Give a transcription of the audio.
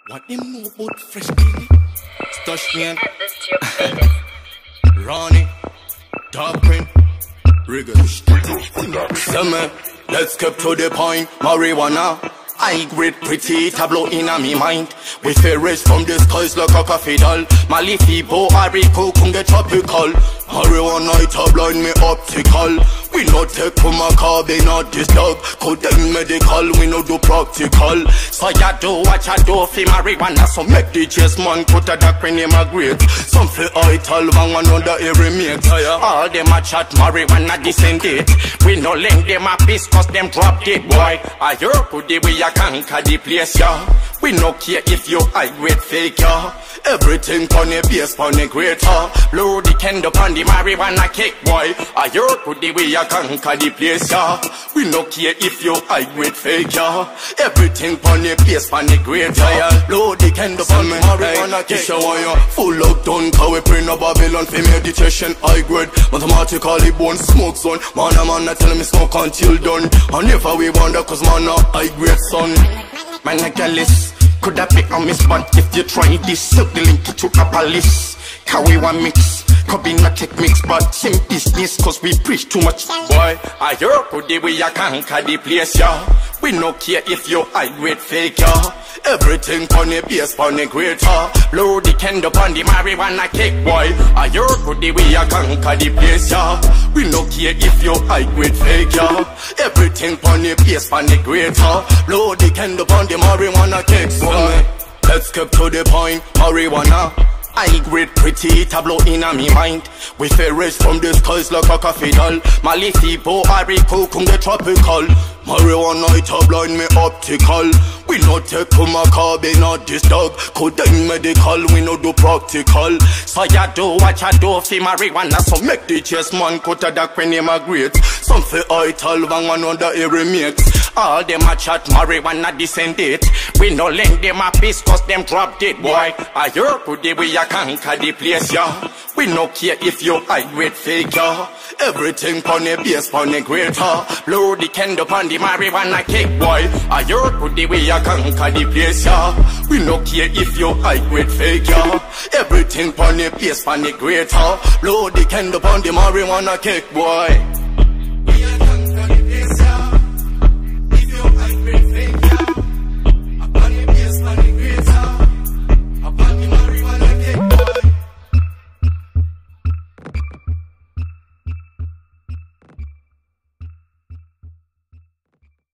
What them know about fresh baby? Stush man, Ronnie, Dark Print, Riggers. So man, let's get to the point. Marijuana, I grade pretty tableau in a me mind. We ferries from the skies like a cathedral. Malifi, Bo, Arico, Kunga tropical. Marijuana, it a blind me optical. We no take from a car, they not this dog. Code them medical, we no do practical. So ya do what ya do for marijuana. So make the chase man put a dark when him a great. Some for ital, one another every mate. All them a chat marijuana descended. We no lend them a piece cause them drop dead boy. I hear good the way ya conquer the place ya. We no care if you high grade fake ya. Everything on the base on the greater. Blow the candle on the marijuana cake boy. I hear good the way ya conquer the place ya. We no care if you high grade fake ya. Everything on the base on the greater. Blow the candle on the marijuana cake. Full lockdown, cause we bring a Babylon for meditation. High grade, mathematically born smoke zone. Man a tell me smoke until done. And never we wonder cause man a high grade son. Man a jealous. Could have been on my spot if you try this. So the link to a palace. Can we want mix? Could be not take mix, but same business cause we preach too much. Boy, I hear good the way you conquer the place, yeah. We no care if you high grade fake, yeah. Everything on the base on the greater. Blow the candle on the marijuana cake, boy. I hear good the way you conquer the place, yeah. We no care if you high grade fake, yeah. Everything on the base on the greater. Blow the candle on the marijuana cake, boy. Let's get to the point, marijuana. I grade pretty tableau in a me mind. We ferries from the skies like a cathedral. Malifi, Bo, Arico, Kunga tropical. Marijuana, it a blind me optical. We no take from a car, they not this dog. Code them medical, we no do practical. So ya do what ya do for marijuana. So make the chase man cut a dark when him a great. Some for ital, one another every mate. All them a chat marijuana descended. We no lend them a piece cause them drop dead boy. I hear good the way ya conquer the place ya. We no care if you high grade fake ya. Everything on the base on the greater. Blow the candle on the marijuana cake boy. I hear good the way ya conquer the place ya. We no care if you high grade fake ya. Everything on the base on the greater. Blow the candle on the marijuana cake boy.